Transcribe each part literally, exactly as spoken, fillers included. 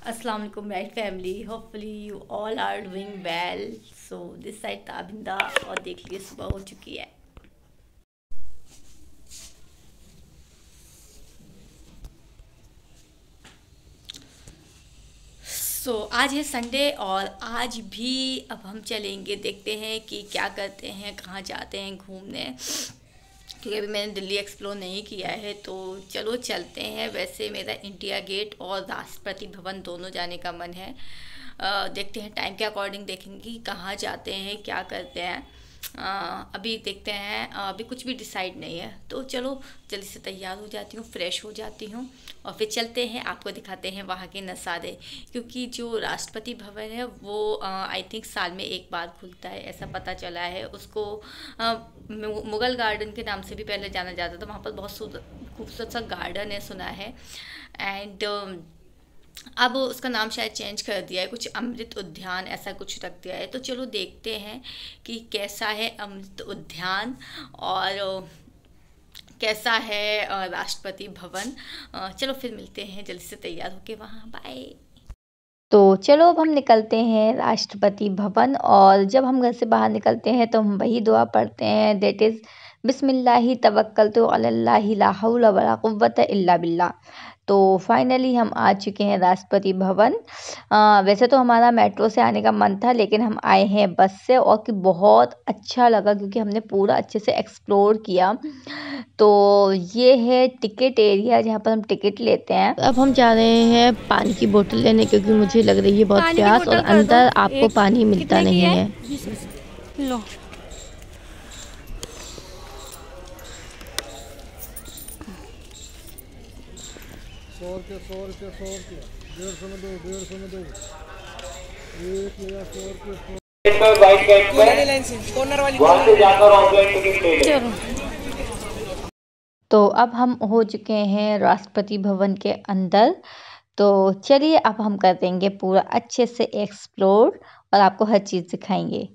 अस्सलाम वालेकुम my family, hopefully you all are doing well. So this side Tabinda और देख लिए सुबह हो चुकी है। सो so, आज है संडे और आज भी अब हम चलेंगे, देखते हैं कि क्या करते हैं, कहाँ जाते हैं घूमने, क्योंकि अभी मैंने दिल्ली एक्सप्लोर नहीं किया है। तो चलो चलते हैं। वैसे मेरा इंडिया गेट और राष्ट्रपति भवन दोनों जाने का मन है। आ, देखते हैं टाइम के अकॉर्डिंग, देखेंगे कि कहाँ जाते हैं, क्या करते हैं। आ, अभी देखते हैं, अभी कुछ भी डिसाइड नहीं है। तो चलो जल्दी से तैयार हो जाती हूँ, फ्रेश हो जाती हूँ और फिर चलते हैं, आपको दिखाते हैं वहाँ के नज़ारे। क्योंकि जो राष्ट्रपति भवन है वो आई थिंक साल में एक बार खुलता है, ऐसा पता चला है। उसको आ, मुगल गार्डन के नाम से भी पहले जाना जाता था। वहाँ पर बहुत खूबसूरत सा गार्डन है, सुना है। एंड अब उसका नाम शायद चेंज कर दिया है, कुछ अमृत उद्यान ऐसा कुछ रख दिया है। तो चलो देखते हैं कि कैसा है अमृत उद्यान और कैसा है राष्ट्रपति भवन। चलो फिर मिलते हैं जल्दी से तैयार होके वहाँ। बाय। तो चलो अब हम निकलते हैं राष्ट्रपति भवन। और जब हम घर से बाहर निकलते हैं तो हम वही दुआ पढ़ते हैं, दैट इज़ बिस्मिल्लाहि तवक्कलतु अलल्लाहि ला हौला वला कुव्वता इल्ला बिल्लाह। तो फाइनली हम आ चुके हैं राष्ट्रपति भवन। आ, वैसे तो हमारा मेट्रो से आने का मन था, लेकिन हम आए हैं बस से, और कि बहुत अच्छा लगा क्योंकि हमने पूरा अच्छे से एक्सप्लोर किया। तो ये है टिकट एरिया जहाँ पर हम टिकट लेते हैं। अब हम जा रहे हैं पानी की बोतल लेने, क्योंकि मुझे लग रही है बहुत प्यास, और अंदर आपको पानी मिलता नहीं है, है। लो सौ रुपये सौ रुपये सौ रुपये डेढ़ सौ में दो डेढ़ सौ में दो एक या सौ रुपये तो अब हम हो चुके हैं राष्ट्रपति भवन के अंदर। तो चलिए अब हम कर देंगे पूरा अच्छे से एक्सप्लोर और आपको हर चीज़ दिखाएंगे।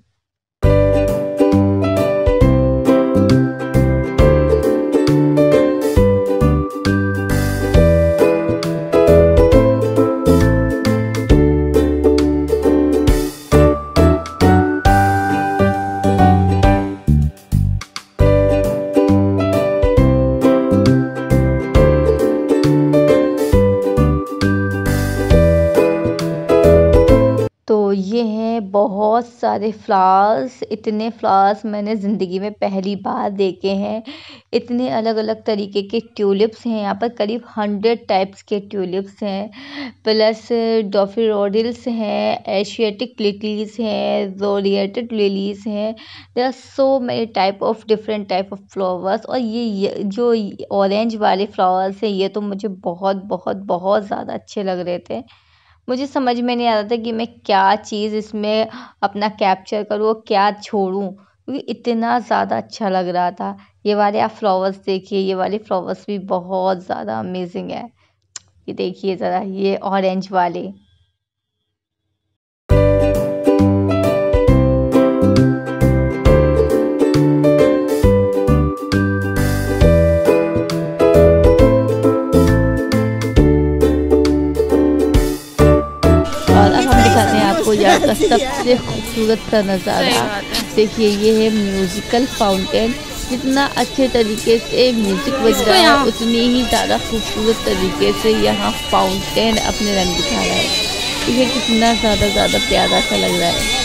ये हैं बहुत सारे फ्लावर्स। इतने फ्लावर्स मैंने ज़िंदगी में पहली बार देखे हैं। इतने अलग अलग तरीके के ट्यूलिप्स हैं यहाँ पर, करीब हंड्रेड टाइप्स के ट्यूलिप्स हैं। प्लस डॉफिरोडिल्स हैं, एशियाटिक लिलीज हैं, ज़ोलिएटेड लिलीज हैं। There are so many type of different type of flowers. और ये, ये जो ऑरेंज वाले फ्लावर्स हैं, ये तो मुझे बहुत बहुत बहुत ज़्यादा अच्छे लग रहे थे। मुझे समझ में नहीं आ रहा था कि मैं क्या चीज़ इसमें अपना कैप्चर करूँ और क्या छोड़ूँ, क्योंकि इतना ज़्यादा अच्छा लग रहा था। ये वाले आप फ्लावर्स देखिए, ये वाले फ्लावर्स भी बहुत ज़्यादा अमेजिंग है। ये देखिए ज़रा, ये ऑरेंज वाले। यार का सबसे खूबसूरत सा नज़ारा देखिए, ये है म्यूज़िकल फाउंटेन। जितना अच्छे तरीके से म्यूज़िक बज रहा है, उतनी ही ज़्यादा खूबसूरत तरीके से यहाँ फाउंटेन अपने रंग दिखा रहा है। ये कितना ज़्यादा ज़्यादा प्यारा सा लग रहा है।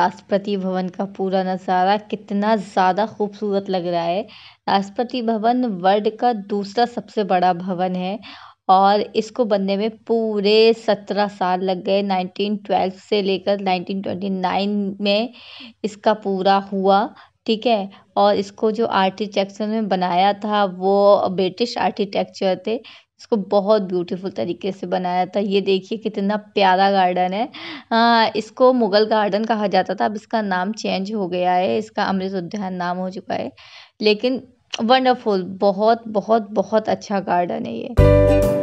राष्ट्रपति भवन का पूरा नज़ारा कितना ज़्यादा खूबसूरत लग रहा है। राष्ट्रपति भवन वर्ल्ड का दूसरा सबसे बड़ा भवन है और इसको बनने में पूरे सत्रह साल लग गए। नाइनटीन ट्वेल्व से लेकर नाइनटीन ट्वेंटी नाइन में इसका पूरा हुआ, ठीक है। और इसको जो आर्किटेक्चर में बनाया था वो ब्रिटिश आर्किटेक्चर थे। इसको बहुत ब्यूटीफुल तरीके से बनाया था। ये देखिए कितना प्यारा गार्डन है। आ, इसको मुगल गार्डन कहा जाता था, अब इसका नाम चेंज हो गया है, इसका अमृत उद्यान नाम हो चुका है। लेकिन वंडरफुल, बहुत बहुत बहुत अच्छा गार्डन है ये।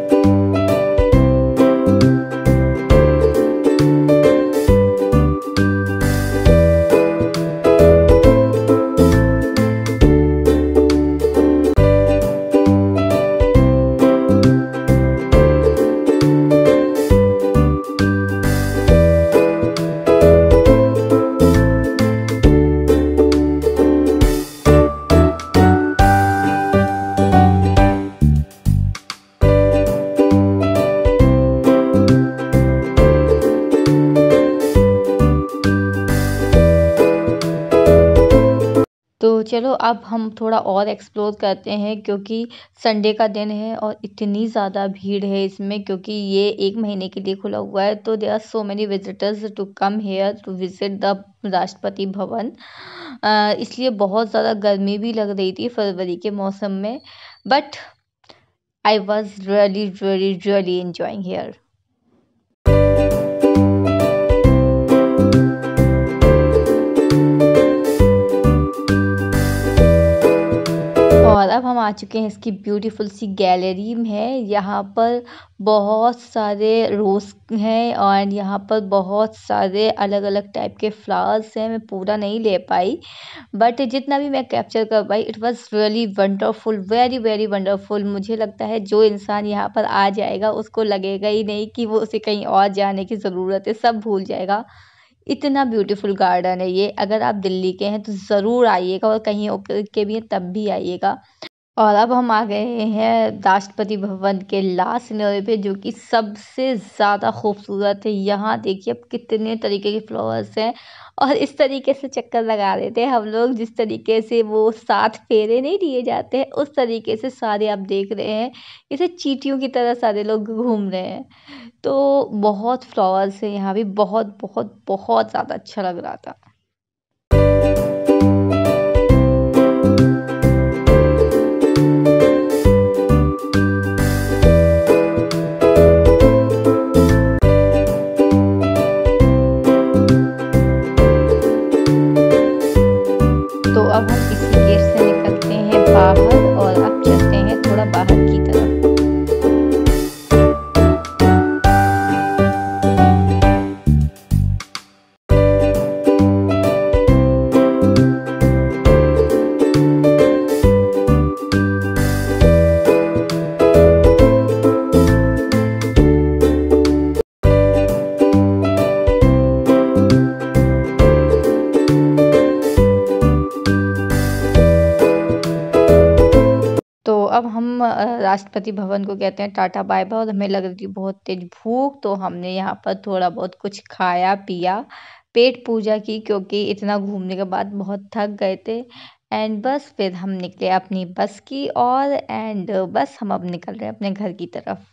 तो चलो अब हम थोड़ा और एक्सप्लोर करते हैं, क्योंकि संडे का दिन है और इतनी ज़्यादा भीड़ है इसमें, क्योंकि ये एक महीने के लिए खुला हुआ है। तो there are so many visitors to come here to visit the Rashtrapati Bhavan. इसलिए बहुत ज़्यादा गर्मी भी लग रही थी फरवरी के मौसम में, but I was really really really enjoying here. और अब हम आ चुके हैं इसकी ब्यूटीफुल सी गैलरी में है। यहाँ पर बहुत सारे रोज़ हैं और यहाँ पर बहुत सारे अलग अलग टाइप के फ्लावर्स हैं। मैं पूरा नहीं ले पाई, बट जितना भी मैं कैप्चर कर पाई it was really wonderful, very very wonderful. मुझे लगता है जो इंसान यहाँ पर आ जाएगा उसको लगेगा ही नहीं कि वो उसे कहीं और जाने की ज़रूरत है, सब भूल जाएगा। इतना ब्यूटीफुल गार्डन है ये। अगर आप दिल्ली के हैं तो ज़रूर आइएगा, और कहीं और के भी हैं तब भी आइएगा। और अब हम आ गए हैं राष्ट्रपति भवन के लास्ट सीनरी पे, जो कि सबसे ज़्यादा खूबसूरत है। यहाँ देखिए अब कितने तरीके के फ्लावर्स हैं, और इस तरीके से चक्कर लगा रहे थे हम लोग, जिस तरीके से वो सात फेरे नहीं दिए जाते हैं उस तरीके से सारे आप देख रहे हैं। इसे चींटियों की तरह सारे लोग घूम रहे हैं। तो बहुत फ्लावर्स है यहाँ भी, बहुत बहुत बहुत ज़्यादा अच्छा लग रहा था। तो अब हम इसी गेट से निकलते हैं बाहर और अब चलते हैं थोड़ा बाहर की तरफ। अब हम राष्ट्रपति भवन को कहते हैं टाटा बाय बाय, और हमें लग रही थी बहुत तेज भूख, तो हमने यहाँ पर थोड़ा बहुत कुछ खाया पिया, पेट पूजा की, क्योंकि इतना घूमने के बाद बहुत थक गए थे। एंड बस फिर हम निकले अपनी बस की और एंड बस हम अब निकल रहे हैं अपने घर की तरफ।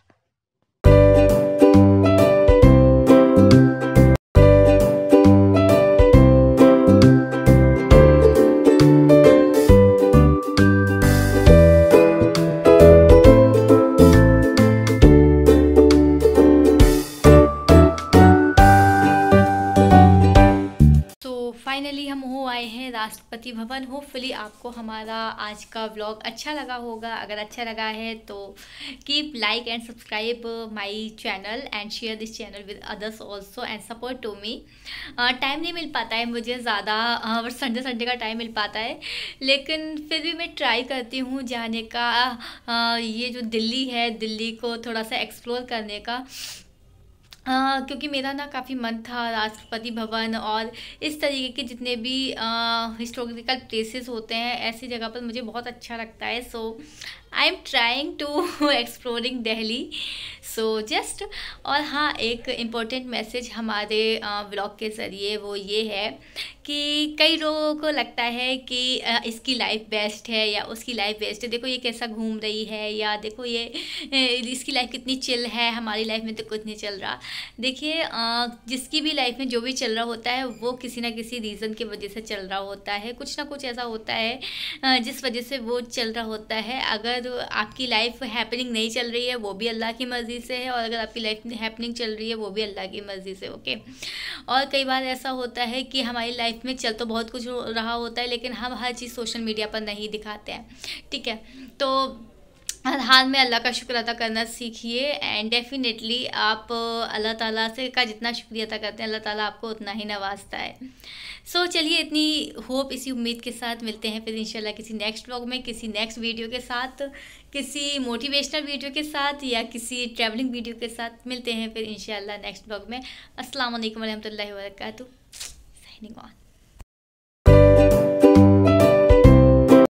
फाइनली हम हो आए हैं राष्ट्रपति भवन। होपफुली आपको हमारा आज का व्लॉग अच्छा लगा होगा। अगर अच्छा लगा है तो keep like and subscribe my channel and share this channel with others also and support to me. Time नहीं मिल पाता है मुझे ज़्यादा, बस संडे संडे का टाइम मिल पाता है, लेकिन फिर भी मैं ट्राई करती हूँ जाने का। uh, ये जो दिल्ली है, दिल्ली को थोड़ा सा एक्सप्लोर करने का, Uh, क्योंकि मेरा ना काफ़ी मन था राष्ट्रपति भवन और इस तरीके के जितने भी हिस्टोरिकल प्लेसेस होते हैं, ऐसी जगह पर मुझे बहुत अच्छा लगता है। So I am trying to exploring Delhi, so just. और हाँ, एक इम्पोर्टेंट मैसेज हमारे व्लॉग के ज़रिए वो ये है कि कई लोगों को लगता है कि अ, इसकी लाइफ बेस्ट है या उसकी लाइफ बेस्ट है, देखो ये कैसा घूम रही है, या देखो ये अ, इसकी लाइफ कितनी चिल है, हमारी लाइफ में तो कुछ नहीं चल रहा। देखिए अ, जिसकी भी लाइफ में जो भी चल रहा होता है वो किसी ना किसी रीज़न की वजह से चल रहा होता है, कुछ ना कुछ ऐसा होता है अ, जिस वजह से वो चल रहा होता है। अगर आपकी लाइफ हैपनिंग नहीं चल रही है वो भी अल्लाह की मर्ज़ी से है, और अगर आपकी लाइफ हैपनिंग चल रही है वो भी अल्लाह की मर्ज़ी से, ओके। और कई बार ऐसा होता है कि हमारी लाइफ में चल तो बहुत कुछ हो रहा होता है, लेकिन हम हर चीज़ सोशल मीडिया पर नहीं दिखाते हैं, ठीक है। तो हर हाल में अल्लाह का शुक्र अदा करना सीखिए, एंड डेफिनेटली आप अ, अल्लाह ताला से का जितना शुक्रिया अदा करते हैं अल्लाह ताला आपको उतना ही नवाजता है। सो so, चलिए इतनी होप, इसी उम्मीद के साथ मिलते हैं फिर इंशाल्लाह किसी नेक्स्ट व्लॉग में, किसी नेक्स्ट वीडियो के साथ, किसी मोटिवेशनल वीडियो के साथ, या किसी ट्रैवलिंग वीडियो के साथ मिलते हैं फिर इंशाल्लाह नेक्स्ट व्लॉग में। अस्सलाम वालेकुम रहमतुल्लाहि व बरकातहू, साइनिंग ऑन।